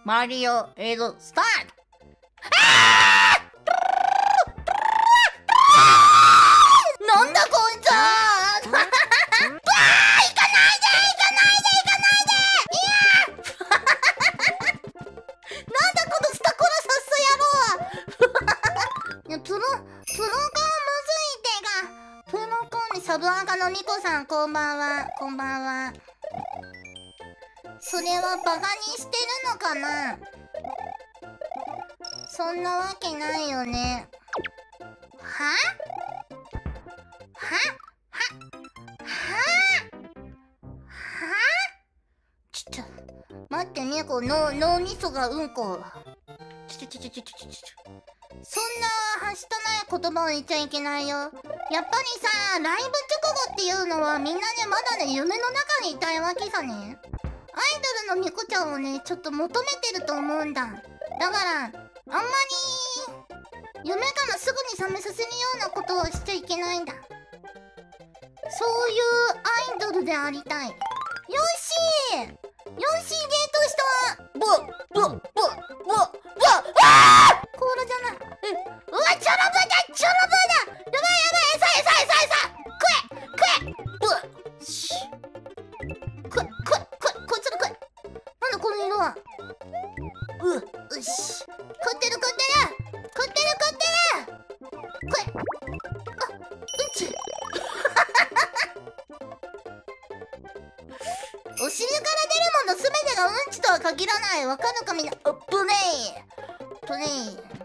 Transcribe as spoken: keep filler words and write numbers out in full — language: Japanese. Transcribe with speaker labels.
Speaker 1: マリオ映像スタート。なんだこいつ。あー行かないで行かないで行かないで。いやなんだこのスタコラサス野郎は。いやプロプロがむずいってが。プロコンにサブアカのニコさん、こんばんは。こんばんは。それはバカにしてるのかな。そんなわけないよね。はははははちょっと待ってね、この脳みそがうんこ。ちょちょちょちょちょちょちょそんなはしたない言葉を言っちゃいけないよ。やっぱりさ、ライブ直後っていうのはみんなね、まだね、夢の中にいたいわけさね。アイドルのミコちゃんをね、ちょっと求めてると思うんだ。だからあんまり夢からすぐに覚めさせるようなことをしちゃいけないんだ。そういうアイドルでありたい。よしーよしー、ゲートしたボボボボボあーコーラじゃない。うわ、チョロブだチョロブだ。やばいやばい、餌餌餌餌食え食えブし食え食え食えこいつら食え。なんだこの色は。ううし食ってる食ってる食ってる食ってる食え。あうんちお尻から出るものすべてがうんちとは限らない。わかるかみんな。あぶねえぶねえ